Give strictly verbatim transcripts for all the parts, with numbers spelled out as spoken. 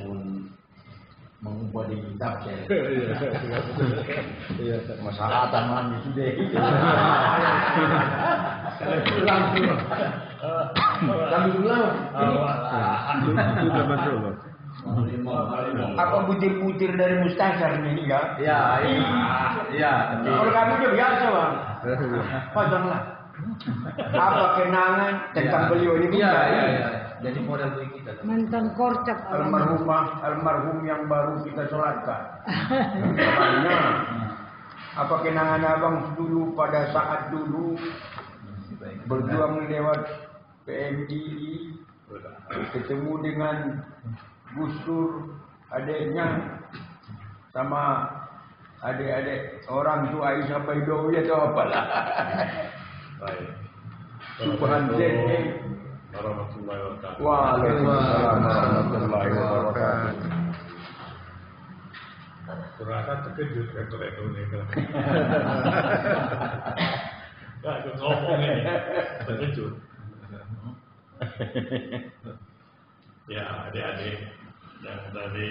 pun mengubah di kitab saya. Iya, Masalah taman itu deh. Pulang pulang. Kami pulang. Sudah masuk, Bang. Apa butir-butir dari mustasar ini ya? Ya, iya. Iya. Kalau kami udah biasa bang. Pasanglah. Apa kenangan tentang beliau ini? Iya, iya, iya. Jadi model bagi kita. Mantan korcap Almarhumah, almarhum yang baru kita sholatkan. Namanya. Apa kenangan abang dulu pada saat dulu berjuang lewat P M I I, ketemu dengan Gus Dur, adiknya sama adik-adik orang tua Aisyah Baidowi atau apalah. Baik. Subhanallah. Warahmatullahi wabarakatuh. Waalaikumsalam warahmatullahi wabarakatuh. Kurasa terkejut rektor itu nih. Gak ikut ngomong ini, terkejut. Ya adik-adik yang dari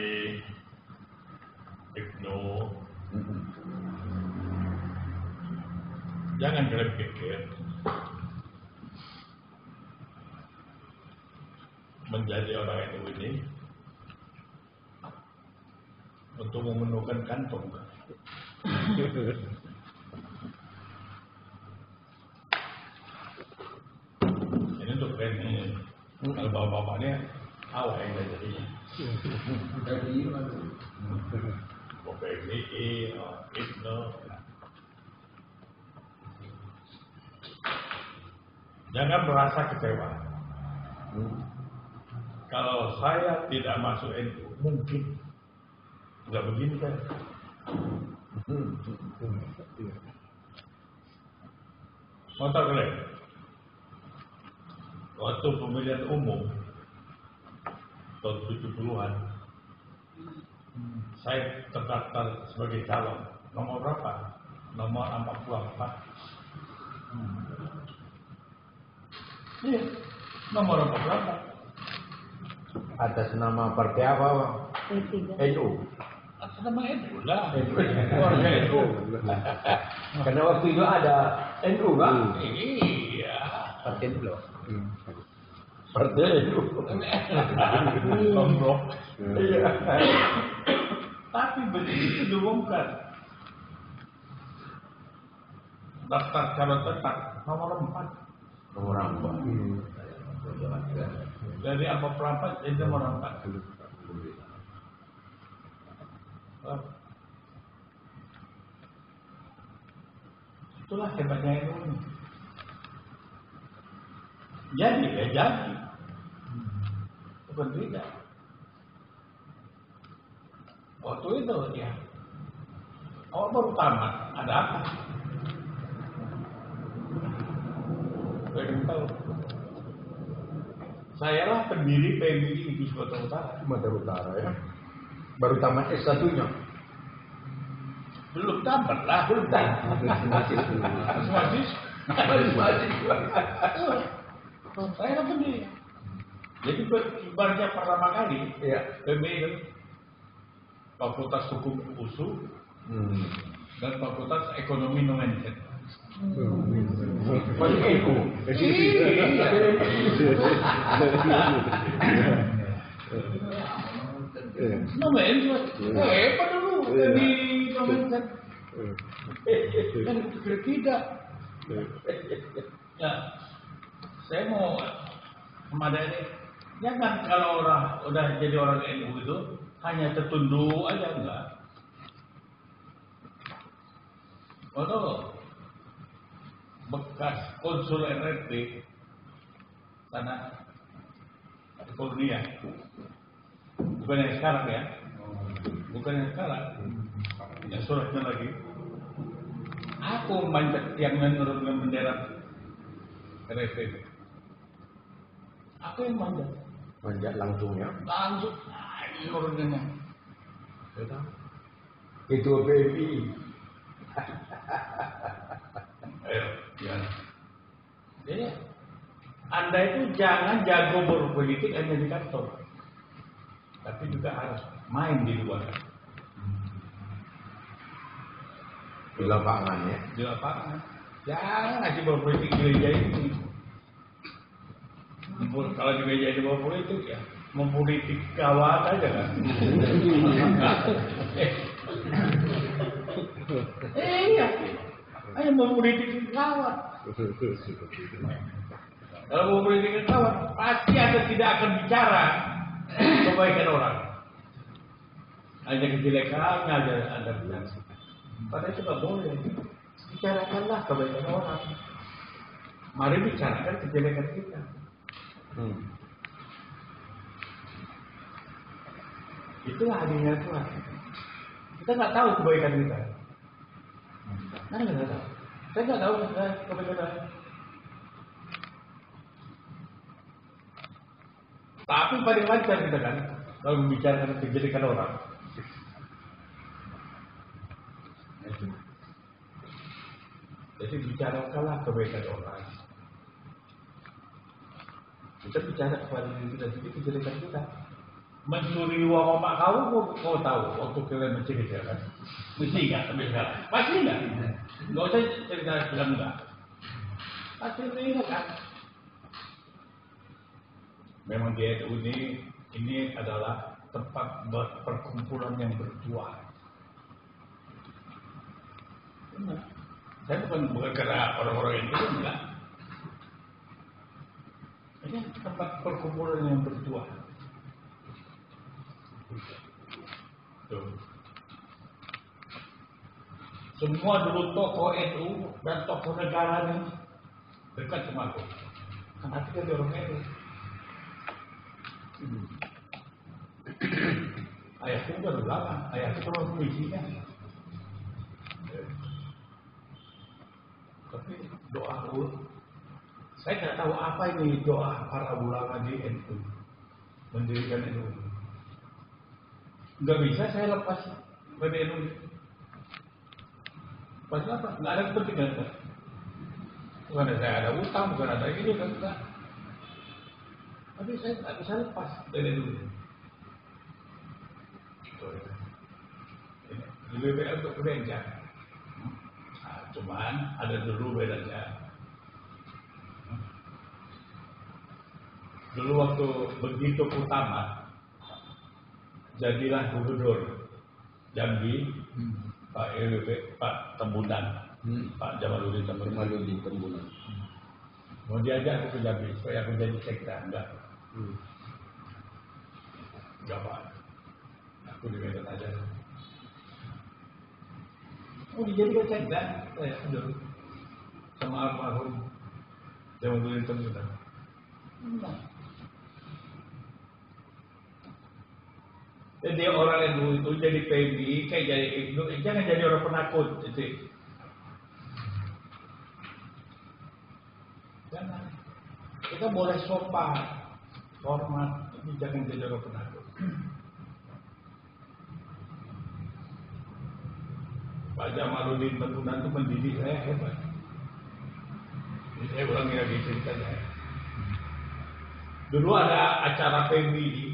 Ibnu, jangan kalian pikir menjadi orang N U ini untuk memenuhkan kantong. Ini untuk ini. Kalau bapak-bapaknya awal yang jadinya. Dari mana? Bapak ini, Ibnu. Jangan merasa kecewa. Kalau saya tidak masuk N U, mungkin nggak begini kan? Mau tahu kalian? Waktu pemilihan umum tahun tujuh puluhan, saya terdaftar sebagai calon. Nomor berapa? Nomor empat puluh empat. Iya, nomor empat puluh empat. Atas nama partai apa bang? P tiga. N U. Atas nama N U lah. N U. Keluarga N U. Karena waktu itu ada N U kan? Iya. Partai N U. Partai N U. Komplok. Iya. Tapi begitu diumumkan daftar calon tetap nomor empat. Nomor empat. Dari empat puluh empat jadi nomor empat. Oh. Itulah hebatnya N U. Jadi ya jadi. Bukan tidak. Waktu itu ya. Awal baru tamat, ada apa? Pengen tahu. Saya lah pendiri P M I I di Sumatera Utara. Sumatera Utara ya. Baru tamat S satu-nya. Belum tamat lah, belum tamat. Masih masih masih. Saya lah pendiri. Jadi ibaratnya pertama kali Iya. P M I I Fakultas Hukum U S U Hmm. dan Fakultas Ekonomi Nomenklatur. Masih N U. Nomenklatur. Hebat dulu di nomenklatur. Kan tidak. Ya, saya mau kepada ini, jangan kalau orang udah jadi orang N U itu hanya tertunduk aja enggak. Waduh, bekas konsul R R T sana di Colonia, bukan yang sekarang ya, bukan yang sekarang, yang suratnya lagi. Aku manjat yang menurunkan bendera R R T. Aku yang manjat. Manjat langsung ya. Langsung, nah, ini nurunkannya. Ketua P M I. Ayo, ya. Jadi, Anda itu jangan jago berpolitik hanya di kantor. tapi juga harus main di luar. Di lapangan ya. Di lapangan. Jangan aja berpolitik di gereja ini. Kalau di gereja ini berpolitik ya, mempolitik kawan aja kan. Eh iya, ayo mempolitik kawan. Kalau mempolitik kawan, pasti Anda tidak akan bicara kebaikan orang. Hanya kejelekannya aja Anda bilang. Padahal itu nggak boleh. Bicarakanlah kebaikan orang. Mari bicarakan kejelekan kita. Hmm. Itulah hadirnya Tuhan. Kita nggak tahu kebaikan kita. Nah, nggak tahu. Saya nggak tahu kebaikan kita. Tapi paling lancar kita kan kalau membicarakan kejelekan orang. Jadi bicarakanlah kebaikan orang. Kita bicara kepada diri kita sendiri kejelekan kita. Mencuri uang omak kau, kau, kau tahu waktu kalian mencuri kan? Mesti enggak sampai sekarang. Pasti enggak. Enggak usah cerita bilang enggak. Pasti enggak kan? Memang dia itu ini ini adalah tempat perkumpulan yang bertuah. Benar. Saya bukan bukan karena orang-orang itu enggak. Ini tempat perkumpulan yang bertuah. Tuh. Semua dulu tokoh N U dan tokoh negara ini dekat sama aku. Karena kita di orang N U. Hmm. Ayahku udah lama, ayahku orang polisinya. Tapi doa aku, saya tidak tahu apa ini doa para ulama di N U mendirikan N U. Nggak bisa saya lepas pada N U. Pas apa? Nggak ada kepentingan kan? Bukan ada saya ada utang, bukan ada ini kan enggak. Tapi saya nggak bisa lepas dari N U. Di B B M untuk berencana. Nah, cuman ada dulu bedanya. Dulu waktu begitu pertama, jadilah gubernur Jambi, hmm. Pak R W P, Pak Tembunan, hmm. Pak Jamaludin Tembunan. Tembunan. Mau diajak aku ke Jambi supaya aku jadi sekda, enggak? Hmm. Enggak Pak, aku di Medan aja. Oh dijadikan sekda, saya dulu sama almarhum Jamaludin Tembunan. Enggak. Jadi orang yang dulu itu jadi P M I, kayak jadi jangan jadi orang penakut, itu. Jangan. Kita boleh sopan, hormat, tapi jangan jadi orang penakut. Pak Jamaludin Tembunan itu mendidik saya hebat. Ini saya ulangi lagi ceritanya. Dulu ada acara P M I di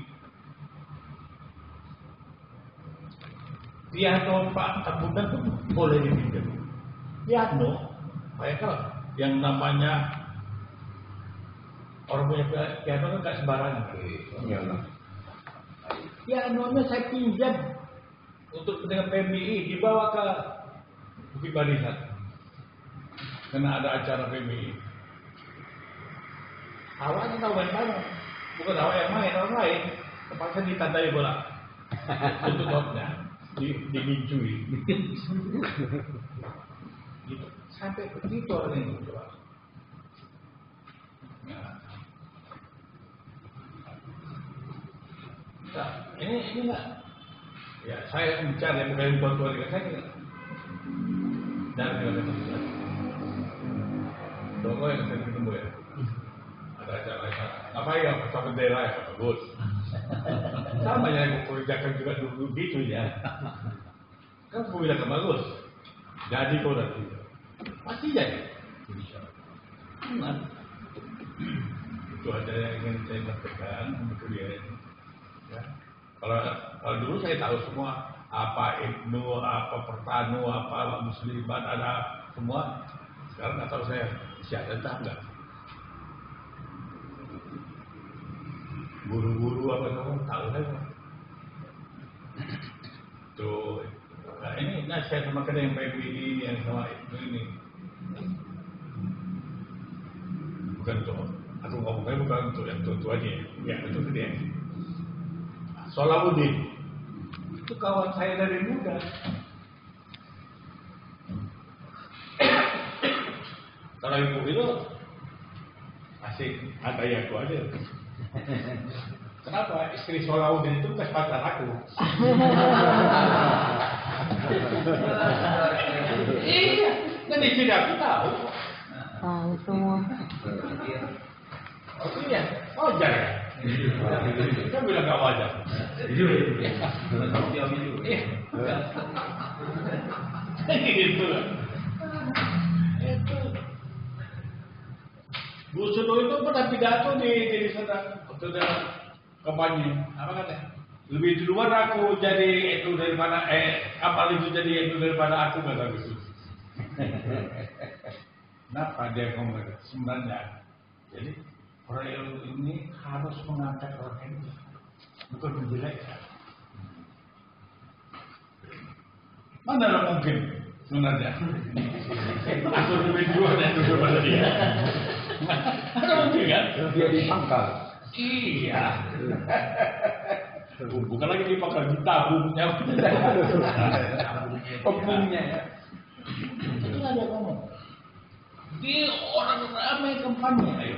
piano Pak Tembunan itu boleh dipinjam. Piano, bayangkan yang namanya orang punya piano kan nggak sembarangan. Piano. Pianonya saya pinjam untuk dengan P M I dibawa ke Bukit Barisan. Karena ada acara P M I. Awalnya tahu main-main, bukan awal yang main, orang lain. Terpaksa ditandai bola untuk dotnya. Di, dimincui gitu. Sampai begitu orang ini nah. Nah, ini ini enggak ya saya bicara yang bukan bantuan dengan saya enggak dan dengan kita doko yang saya ketemu ya ada acara apa ya pasal bendera ya bagus. Sama yang aku kerjakan juga dulu gitu ya. Kan aku bilang bagus. Jadi kau nanti pasti jadi. Nah, itu aja yang ingin saya sampaikan untuk dia. Ya. Kalau kalau dulu saya tahu semua apa Ibnu, apa Pertanu, apa Muslimat ada semua. Sekarang nggak tahu saya syahadat enggak. Guru-guru apa semua tahu saya. Tuh, nah ini nah saya sama kena yang P B I yang sama itu ini. Bukan untuk aku ngomongnya bukan untuk yang tua-tua aja, ya itu dia. Solahuddin itu kawan saya dari muda. Kalau ibu itu masih ada yang aku aja. Kenapa istri Solahuddin itu bekas pacar aku? Iya, dan istri aku tahu. Tahu semua. Oh iya, wajar ya? Kan bilang gak wajar. Gitu lah. Itu. Bu Sudo itu pernah pidato di di sana waktu dia kampanye. Apa katanya? Lebih duluan aku jadi itu daripada eh kapal itu jadi itu daripada aku kata gitu. Kenapa dia ngomong sebenarnya? Jadi orang ini harus mengangkat orang ini, bukan menjelekkan. Mana mungkin sebenarnya? Aku lebih duluan dan itu daripada dia. Ada mungkin kan? Dia dipangkal. Iya. Bukan lagi dipangkal, ditabungnya. Pembungnya ya. Itu ada ngomong. Dia orang ramai kampanye, ayo.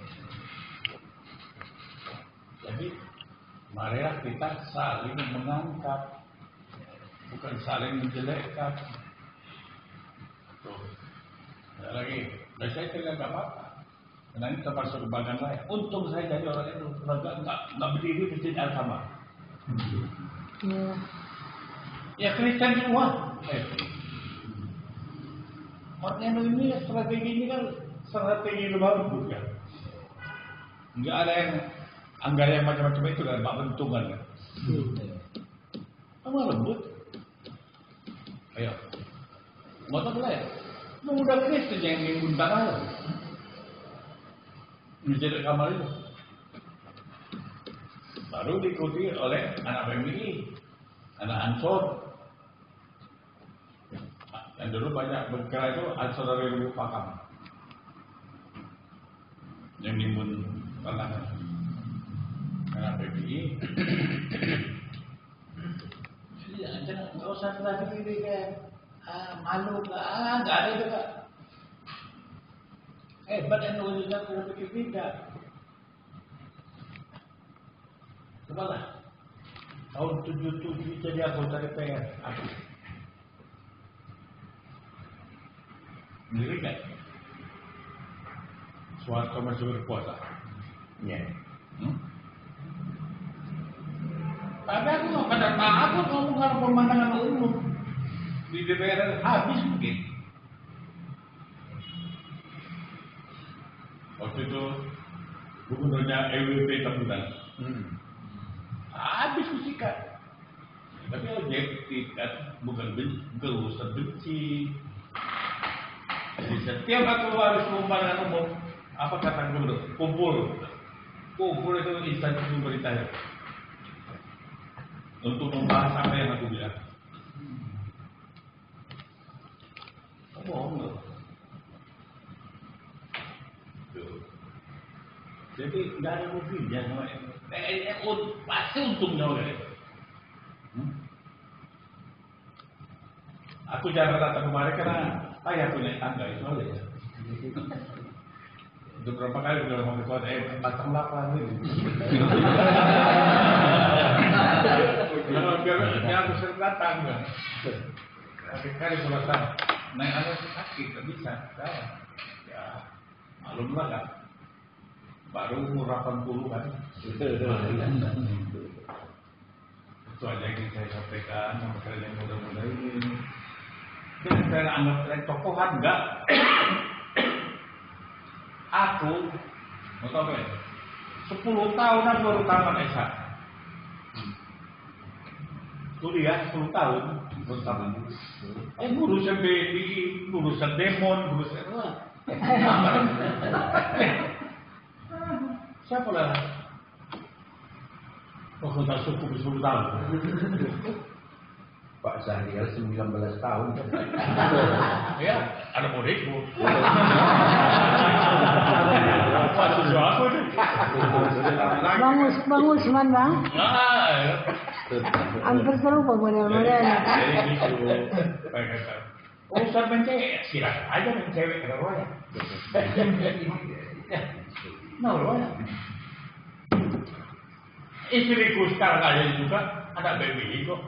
Jadi, marilah kita saling mengangkat, bukan saling menjelekkan. Tuh, ada lagi. Dan saya tidak apa-apa. Karena ini termasuk kebanggaan saya. Untung saya jadi orang itu, enggak enggak enggak berdiri di masjid Al-Kamar. Iya. Ya Kristen semua. Eh. Makanya ini strategi ini kan strategi bagus kan. Enggak ada yang anggaran yang macam-macam itu kan, bak bentungan kan. Kamu lembut. Ayo. Mau tahu lah ya? Mudah Kristen yang mengundang aja. Menjadi kamar itu. Baru diikuti oleh anak P M I, anak Ansor. Dan dulu banyak berkira itu Ansor dari Lubuk Pakam. Yang nimbun tantangan. Anak P M I. Jangan, nggak usah terlalu diri kan. Ah, malu nggak? Ah, nggak ada juga. Eh, badan Indonesia sudah pikir tidak. Cobalah. Tahun tujuh puluh tujuh jadi anggota D P R. Aku. Ngeri kan? Soeharto masih berkuasa. Iya. Hmm? Tapi aku nggak pada aku ngomong kalau pemandangan umum di D P R habis mungkin. Waktu itu gubernurnya E W P Tabunan, Hmm. habis musikat. Tapi objektif kan, bukan benci, bukan urusan benci. Jadi setiap aku harus pemandangan umum, apa kata gubernur? Kumpul, kumpul itu instansi pemerintah untuk membahas apa yang aku bilang. Kamu bohong loh. Jadi nggak ada ruginya sama ini. Eh, pasti untungnya oleh. Hmm? Aku jarang datang kemarin karena ayah punya tangga itu aja ya. Itu berapa kali udah mau keluar eh batang lapan ini. Kalau biar biar aku sering datang kan. Kali selesai naik anak sakit nggak bisa. Ya malum lah kan. Baru umur delapan puluh kan. Itu aja yang saya sampaikan sama kalian yang muda-muda ini. Jangan saya anggap kalian tokohan, enggak. Aku, mau tahu ya? sepuluh tahun aku baru tamat S A. kuliah sepuluh tahun. Eh ngurusin B P I, ngurusin Demon, ngurusin apa? Siapa lah? Fakultas Hukum sepuluh tahun. Pak Zahrial sembilan belas tahun. Ya, ada muridku. Mahasiswa aku nih. Bang, Us- Bang Usman bang, Ah, ya. hampir serupa model-modelnya kan? Jadi gitu. Kayak kata, urusan mencewek, silakan aja mencewek kata Roya. Nah, Roya. Istriku sekarang aja juga ada baby kok.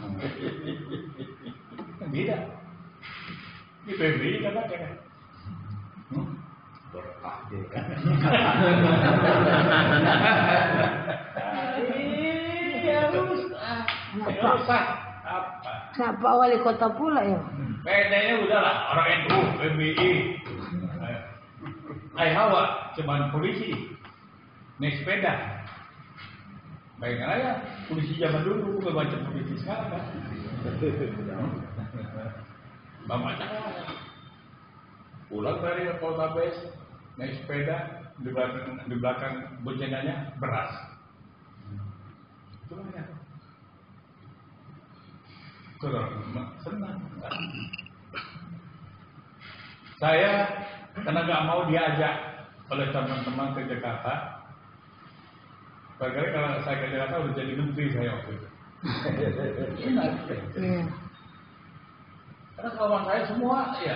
Beda. Ini baby kan ada kan? Berkah deh kan. Iya, harus. Harus apa? Nah, Pak Wali Kota pula ya. Bedanya udahlah orang N U, B B I. Hai Hawa, cuman polisi. Naik sepeda. Bayangkan aja, polisi zaman dulu bukan macam polisi sekarang kan. Bapak cakap. Pulang dari Poltabes, naik sepeda, di belakang, di belakang boncengannya beras. Itu banyak. Kalau senang. Saya karena nggak mau diajak oleh teman-teman ke Jakarta. Karena kalau saya ke Jakarta udah jadi menteri saya waktu itu. Iya. Karena kawan saya semua ya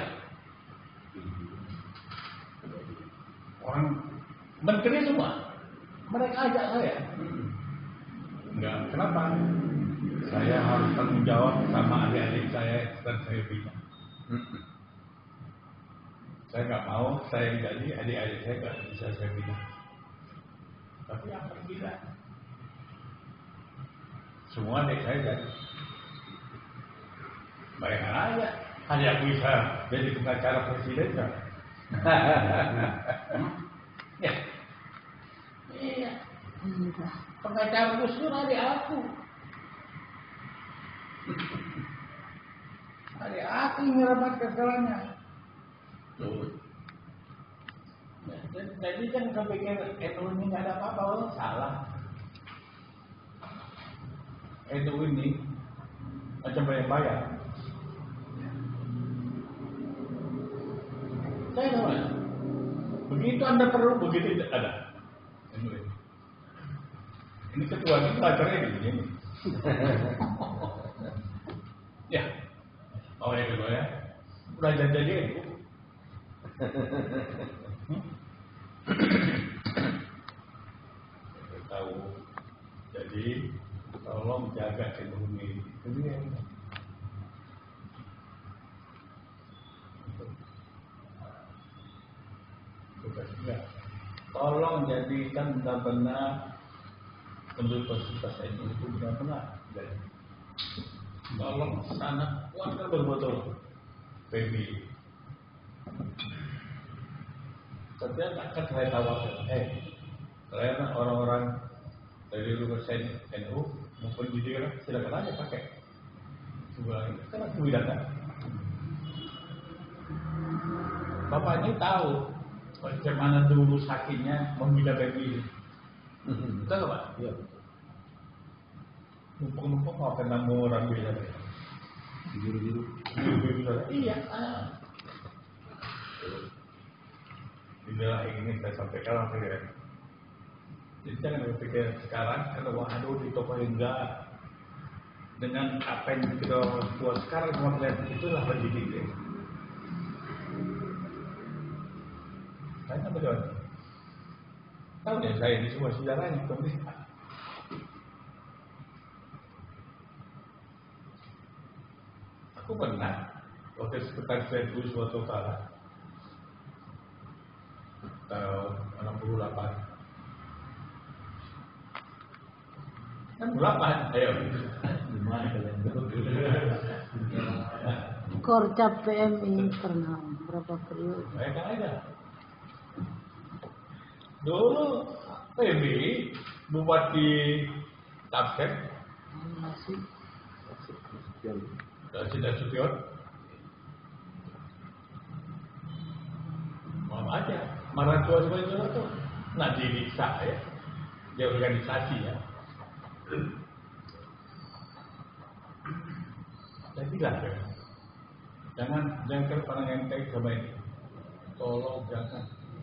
orang menteri semua. Mereka ajak saya. Enggak, kenapa? Saya harus tanggung jawab sama adik-adik saya dan saya bina. Saya nggak mau saya jadi adik-adik saya nggak bisa saya bina. Tapi yang berbeda, semua adik saya jadi. Bayangkan aja, hanya aku bisa jadi pengacara presiden kan? Ya, iya. Pengacara Gus Dur adik aku. Adik aku yang merebut kegalanya. Tuh. Jadi kan kepikir N U ini nggak ada apa-apa, oh, salah. N U ini macam bayar-bayar. Saya tahu ya. Begitu Anda perlu, begitu tidak ada. N U ini. Ini ketua ini belajarnya begini. Ya, oh ya kedua ya, belajar jadi N U. Tahu, jadi tolong jaga ekonomi itu dia. Ya. Tolong jadikan benar-benar universitas N U itu benar-benar. Tolong sangat kuat betul-betul P B I. Setiap akan saya tawarkan, eh, kalian orang-orang dari lulusan N U maupun pendidikan silakan aja pakai. Coba ini, karena aku datang. Bapak ini tahu bagaimana dulu sakitnya membina P B I. Betul nggak Pak? Iya. Mumpung-mumpung mau kena orang beda. Biru-biru. Iya. Inilah yang ingin saya sampaikan sama kalian. Jadi jangan berpikir sekarang kalau waduh di toko enggak dengan apa yang kita buat sekarang semua melihat itulah pendidikan. Saya betul. Tahu ya saya ini semua sejarahnya pendidikan. Aku pernah waktu sekitar seribu suatu kala tahun enam puluh delapan. enam puluh delapan, ayo. Gimana kalian? Korcap P M I pernah berapa periode? Bayangkan aja. Dulu P B I Bupati Tapsek Masih Dasid Nasution. Mau aja, marah tua sebagai tua tuh. Nah diriksa ya, dia organisasi ya. Saya bilang ya, jangan jangan terpandang enteng sama ini. Tolong jangan.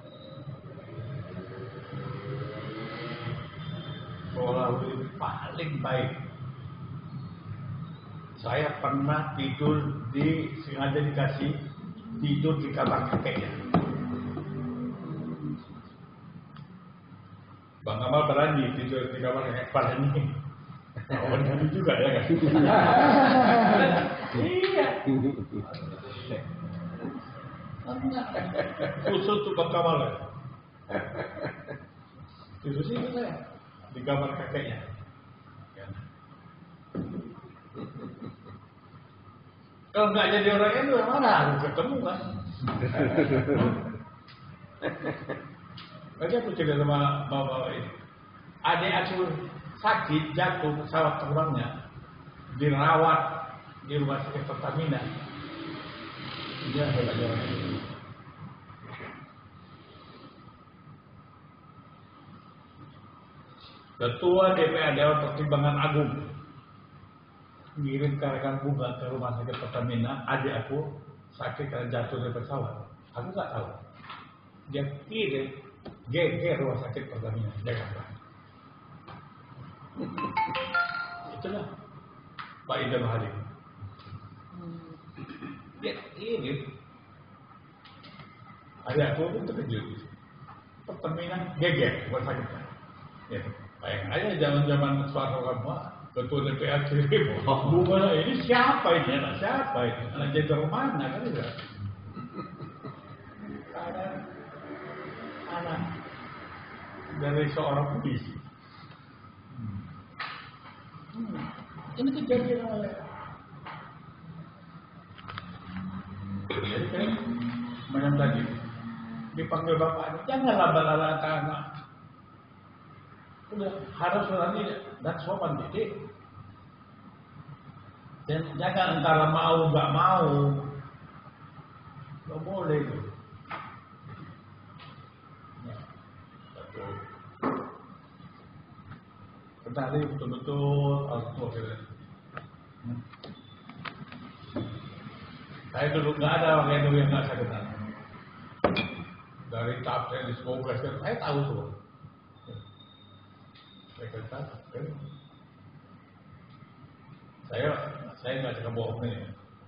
Seolah paling baik. Saya pernah tidur di sengaja dikasih tidur di kamar kakeknya. Bang Kamal berani tidur di kamar kakek berani. Oh, berani juga ya kan? Iya. Khusus tuh Bang Kamal ya. Tidur sini saya di kamar kakeknya. Kalau nggak jadi orang itu mana harus ketemu kan? Tadi aku cerita sama bapak ini, adik aku sakit jatuh pesawat terbangnya, dirawat di rumah sakit Pertamina. Dia hebatnya orang ini. Ketua D P R Dewan Pertimbangan Agung ngirim karangan bunga ke rumah sakit Pertamina, adik aku sakit karena jatuh dari pesawat. Aku nggak tahu. Dia kirim G G rumah sakit Pertamina Jakarta. Itulah Pak Idam Halim. Dia kirim. Adik aku itu terkejut. Pertamina G G rumah sakitnya. Ya, bayang aja zaman-zaman Soeharto kamu. Ketua D P R kirim, bunga ini siapa ini anak siapa ini anak jenderal mana kan tidak? Ada anak dari seorang polisi. Hmm. Ini kejadian oleh. Jadi kan macam tadi dipanggil bapaknya, jangan laba-laba anak. Udah harus berani dan sopan didik. Dan jangan antara mau nggak mau, nggak boleh itu. Ya, betul. Kenali betul-betul orang tua kita. Saya dulu nggak ada orang dulu yang nggak saya kenal. Dari tahap saya di sekolah saya tahu tuh. Sekretar, saya saya nggak cakap bohong nih.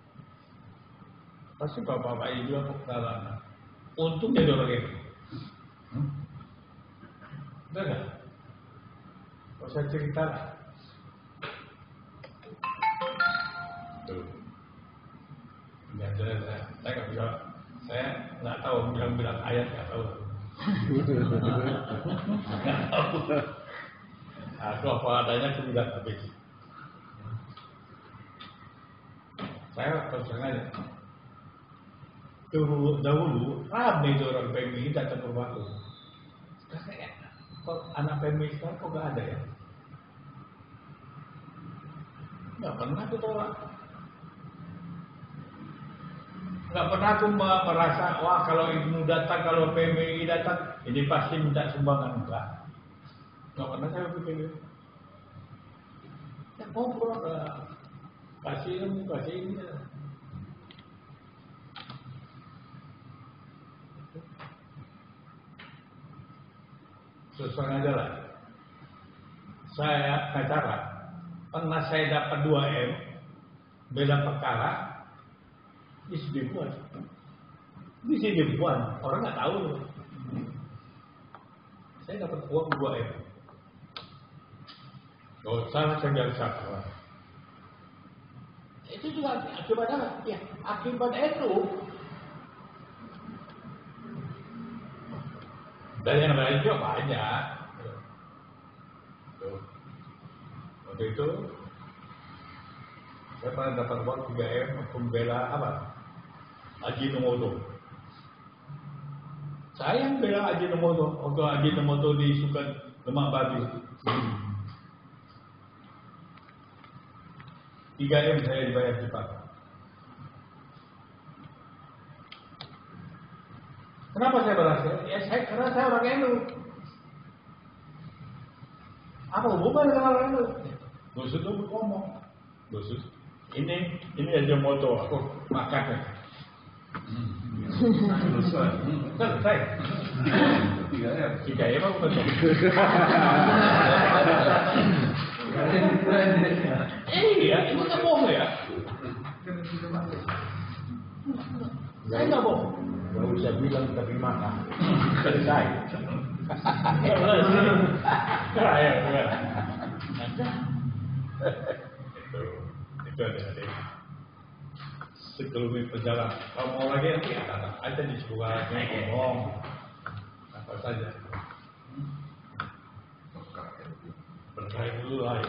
Pasti bapak-bapak ibu aku kenalan. Untung dia orang ini. Hmm? Benar nggak? Kalau saya cerita, tuh, nggak jelas saya. Saya nggak bisa. Saya nggak tahu bilang-bilang ayat nggak tahu. Nggak tahu. Aku apa adanya aku bilang habis. Saya terus aja. Dulu dahulu ramai itu orang P M I datang ke rumahku. Sekarang ya, kok anak P M I sekarang kok nggak ada ya? Nggak pernah aku tolak. Nggak pernah aku merasa wah kalau ibu datang kalau P M I datang ini pasti minta sumbangan enggak. Nggak pernah saya pikir. Ya ngobrol lah. Kasih ilmu, kasih ini. Susah aja lah. Saya pacaran. Pernah saya dapat dua M. Bela perkara. Bisa dibuat. Bisa dibuat. Orang nggak tahu. Saya dapat uang dua M. Oh, salah saya biasa. Itu juga akibat apa? Ya, akibat itu. Dan yang lain juga banyak. Tuh. Waktu itu saya pernah dapat uang tiga M untuk membela apa? Ajinomoto. Saya yang bela Ajinomoto. Waktu Ajinomoto disukan lemak babi. tiga M saya dibayar cepat. Kenapa saya berhasil? Ya saya karena saya orang N U. Apa hubungan dengan orang N U? Khusus itu ngomong, khusus. Ini ini aja moto aku makan. Selesai. Tiga M. Tiga M apa betul? Iya, itu nggak bohong ya. Saya nggak bohong. Gak usah bilang tapi makan. Selesai. Kaya, kaya. Itu, itu ada-ada. Sebelum perjalanan, kalau mau lagi nanti ada ada di sebuah ngomong apa saja. Berkait dulu lah.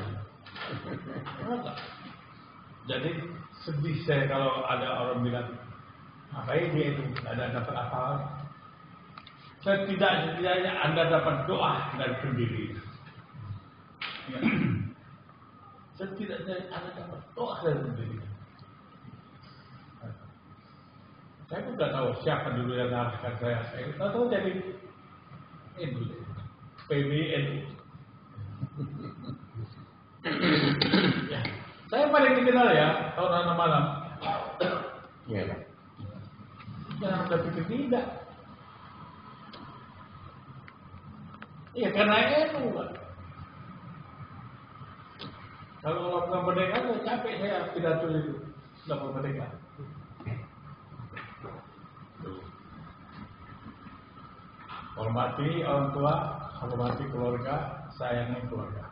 Jadi sedih saya kalau ada orang bilang apa dia itu ada dapat apa? Setidak-tidaknya Anda dapat doa dari pendiri. Ya. Setidaknya Anda dapat doa dari pendiri. Saya pun tidak tahu siapa dulu yang mengarahkan saya. Saya tidak tahu jadi N U, P B N U. Ya. Saya paling dikenal ya tahun malam. Iya Pak. Jangan ada pikir tidak. Iya karena N U Pak. Kalau lakukan merdeka, saya capek saya pidato itu. Lakukan merdeka. Hormati orang tua, hormati keluarga, sayangi keluarga.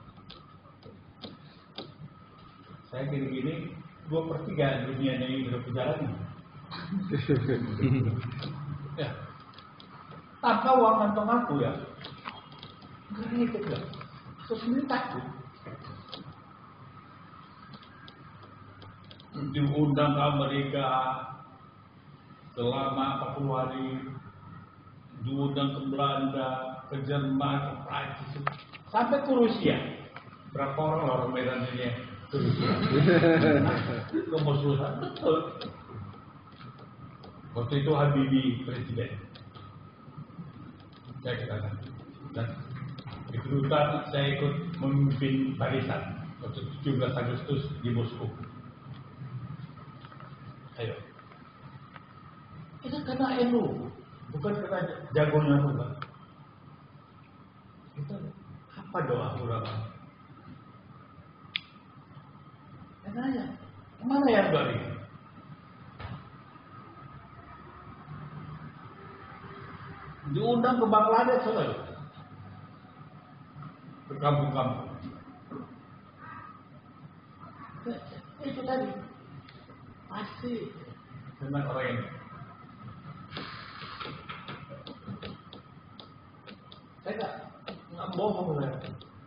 Saya gini-gini, dua per tiga dunia ini hidup berjalan. Ya, tanpa uang kantong aku ya, gini itu ya, sesungguhnya takut. Diundang ke Amerika selama empat puluh hari. Diundang ke Belanda, ke Jerman, ke Prancis, sampai ke Rusia. Berapa orang orang Medan ini ke Rusia? Kemusuhan betul. Waktu itu Habibie presiden. Saya katakan. Dan di kedutaan saya ikut memimpin barisan waktu tujuh belas Agustus di Moskow. Ayo. Itu karena N U. Bukan karena jagonya bukan. Itu apa doa ulama? Saya nanya, mana yang bari? Diundang ke Bangladesh selalu, ke kampung-kampung. Itu tadi pasti dengan orang ini. Saya nggak nggak bohong saya.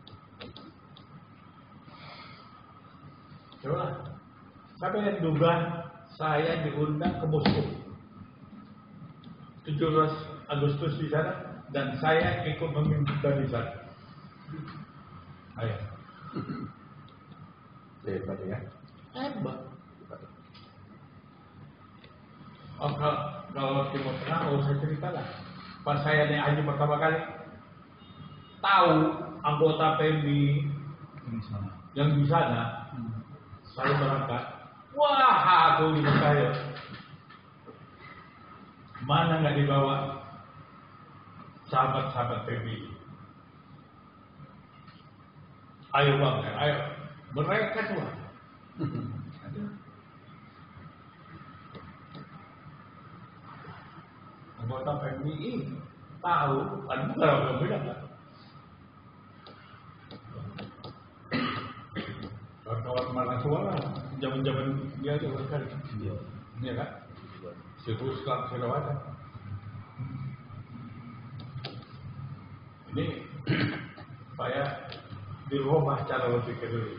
Coba, siapa yang duga saya diundang ke Moskow tujuh belas Agustus di sana dan saya ikut memimpin barisan. Ayo. Hebat ya. Hebat. Oh, kalau, kalau Timur Tengah, oh saya ceritakan. Pas saya naik haji pertama kali, tahu anggota P M I yang di sana, saya berangkat. Wah, aku di saya. Mana nggak dibawa sahabat-sahabat P M I? Ayo bang, ayo. Mereka semua. Anggota P M I tahu, ada bukan orang bilang kan? Kawan-kawan mahasiswa zaman-zaman dia juga kan, iya kan? Siapa Islam Sarawak. Ini saya di rumah cara berpikir dulu.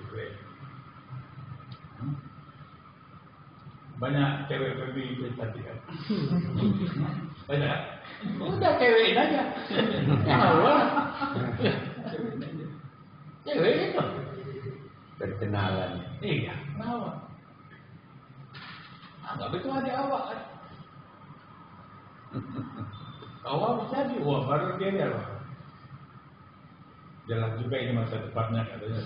Banyak cewek lebih cantik kan? Banyak. Udah cewekin aja. Tahu lah. Cewek itu. Berkenalan. Iya, kenapa? Anggap itu adik awak kan. Awak jadi, wah baru dia dia loh. Jelas juga ini masa depannya katanya.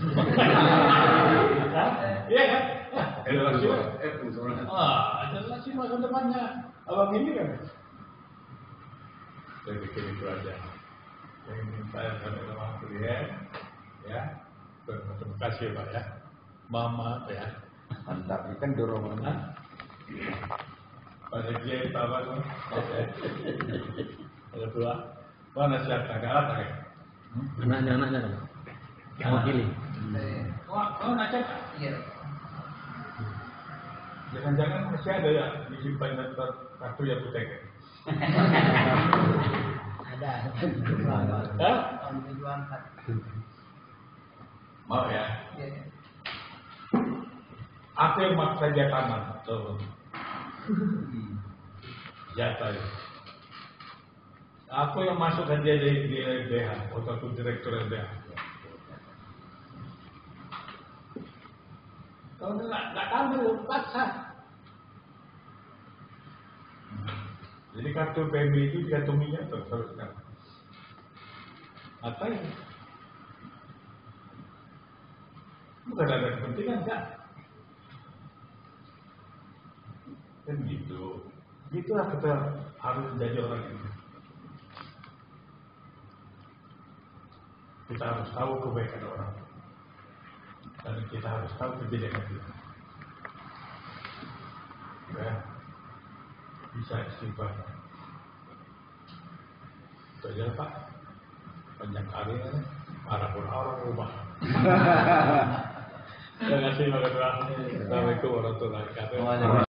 Iya kan? Jelas juga. Ah, jelas sih masa depannya. Abang ini kan. Saya pikir itu aja. Saya minta pada teman kuliah, ya. Terima kasih Pak ya. Mama ya. Mantap, ikan dorongan. Hah? Pada dia itu apa tuh? Ada dua. Mana siapa agak apa ya? Anaknya, anaknya kan? Mewakili. Wah, kau nak cek? Iya. Jangan-jangan masih ada ya disimpan daftar kartu yang putek. Ada. Hah? Tahun tujuh empat. Mau ya? Iya. Apa yang maksa dia taman? Tuh. Jatah ya. Apa yang masukkan dia di, di L B H atau direktur L B H? Kalau nggak nggak tahu, paksa. Jadi kartu P M I itu dikantonginya terus terus kan. Apa ini? Bukan ada kepentingan kan? Kan gitu. Itulah kita harus menjadi orang ini. Kita harus tahu kebaikan orang. Dan kita harus tahu kejelekan kita. Ya. Bisa istighfar. Itu aja Pak. Panjang kali ya. Para pun orang rumah. Terima kasih warahmatullahi wabarakatuh. Assalamualaikum warahmatullahi wabarakatuh.